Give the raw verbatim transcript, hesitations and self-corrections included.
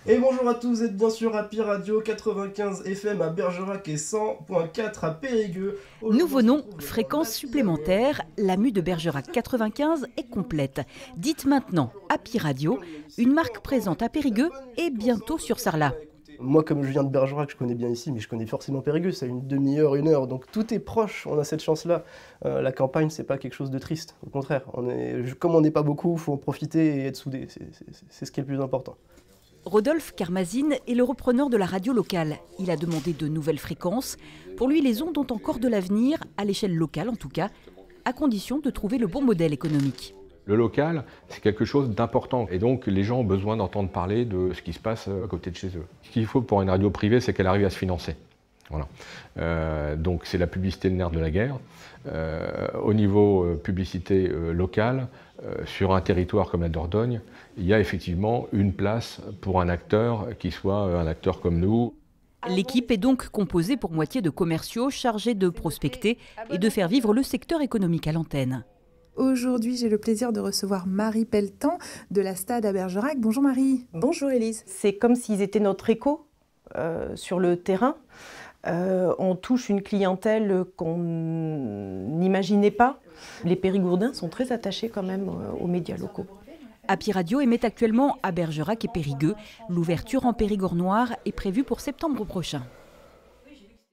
Et bonjour à tous, vous êtes bien sûr à Happy Radio quatre-vingt-quinze F M à Bergerac et cent point quatre à Périgueux. Nouveau nom, fréquence supplémentaire, la mue de Bergerac quatre-vingt-quinze est complète. Dites maintenant Happy Radio, une marque présente à Périgueux et bientôt sur Sarlat. Moi, comme je viens de Bergerac, je connais bien ici, mais je connais forcément Périgueux, c'est une demi-heure, une heure, donc tout est proche, on a cette chance-là. Euh, la campagne, c'est pas quelque chose de triste, au contraire. On est, comme on n'est pas beaucoup, il faut en profiter et être soudés, c'est, c'est, c'est ce qui est le plus important. Rodolphe Carmazine est le repreneur de la radio locale. Il a demandé de nouvelles fréquences. Pour lui, les ondes ont encore de l'avenir, à l'échelle locale en tout cas, à condition de trouver le bon modèle économique. Le local, c'est quelque chose d'important et donc les gens ont besoin d'entendre parler de ce qui se passe à côté de chez eux. Ce qu'il faut pour une radio privée, c'est qu'elle arrive à se financer. Voilà. Euh, donc c'est la publicité de nerf de la guerre. Euh, au niveau euh, publicité euh, locale, euh, sur un territoire comme la Dordogne, il y a effectivement une place pour un acteur qui soit euh, un acteur comme nous. L'équipe est donc composée pour moitié de commerciaux chargés de prospecter et de faire vivre le secteur économique à l'antenne. Aujourd'hui, j'ai le plaisir de recevoir Marie Pelletan de la Stade à Bergerac. Bonjour Marie. Bonjour Élise. C'est comme s'ils étaient notre écho euh, sur le terrain. Euh, on touche une clientèle qu'on n'imaginait pas. Les Périgourdins sont très attachés quand même euh, aux médias locaux. Happy Radio émet actuellement à Bergerac et Périgueux. L'ouverture en Périgord noir est prévue pour septembre prochain.